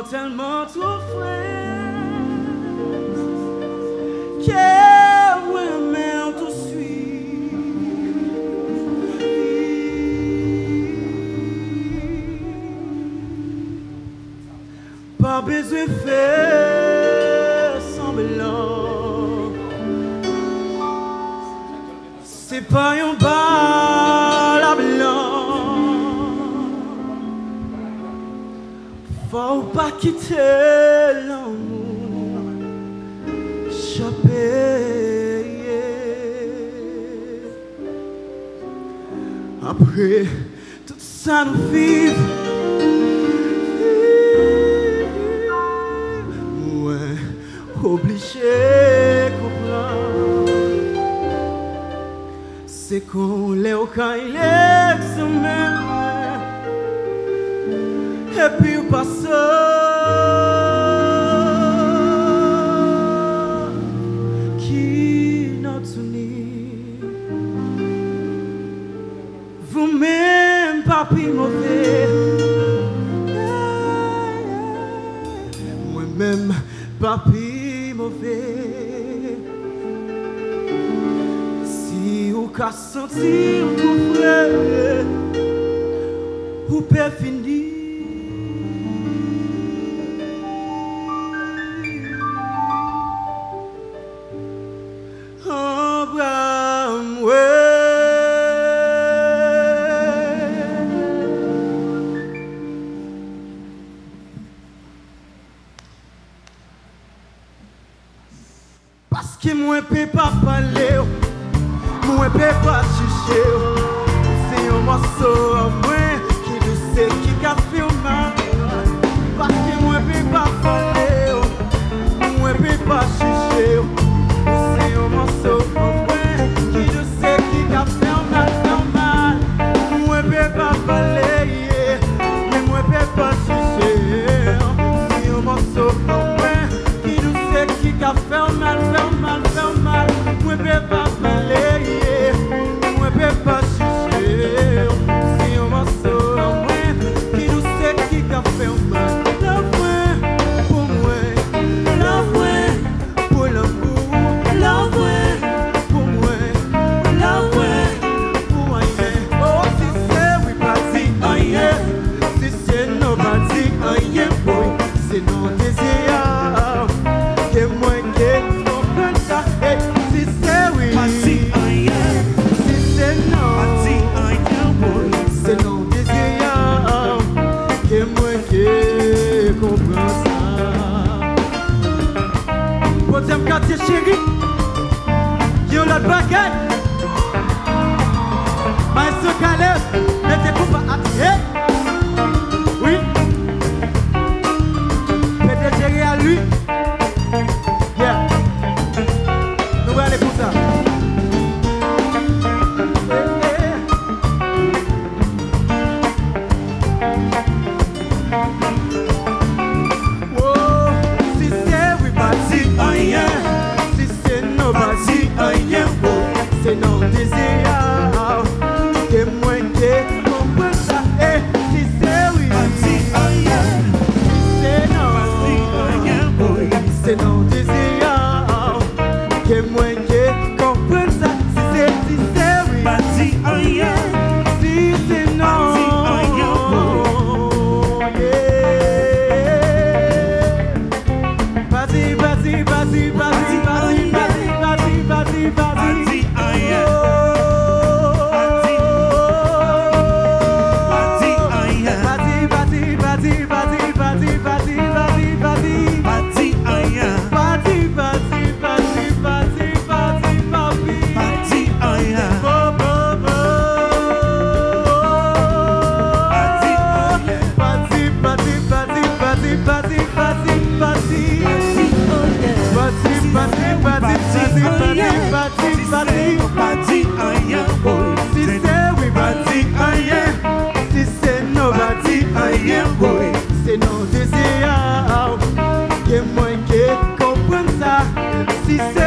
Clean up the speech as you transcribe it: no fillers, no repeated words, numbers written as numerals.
tellement trop frère que moi-même tout suis. Pas besoin de faire semblant. C'est pas un bal à blanc. Faut pas quitter l'amour, échapper. Après tout ça nous vive, ouais, obligé comprendre. C'est qu'on l'est au cas il est même. Et puis on passe qui notre uni. Vous-même pas plus mauvais. Moi-même pas plus mauvais. Si vous qu'à sentir vous frère, vous pouvez finir. Parce que moi je peux pas parler, moi je peux pas juger. C'est un morceau à moi qui nous sait qui a fait mal. Parce que moi je peux pas parler, moi je peux pas juger. C'est un morceau à moi qui nous sait qui a fait mal. Moi je peux pas parler, mais moi je peux pas juger. C'est un morceau à moi qui nous sait qui a fait mal. Moi je peux pas parler, moi je peux pas juger. C'est un morceau à moi qui nous sait qui a fait mal. Love-moi pour moi, love-moi pour l'amour, love-moi pour moi, love-moi pour rien. Oh si c'est oui parti rien, si c'est non parti rien, boy, c'est non désir que moi qui comprends ça. Si c'est oui, si c'est non, c'est non désir que moi qui comprends ça. Podium Quartiers chéri, qui ont l'autre baguette. Maestro Caleb, mettez-vous pas à pied. Oui, mettez gérer à lui. Yeah. Nous allons aller pour ça. Oh, si c'est oui, parti rien. Si c'est non, parti rien. C'est non désir que moi qui comprends ça. Et si c'est oui, parti rien. C'est non, c'est non désir que moi qui comprends ça. Si c'est oui, parti rien. Si c'est non, c'est non désir que moi qui comprends ça. Si c'est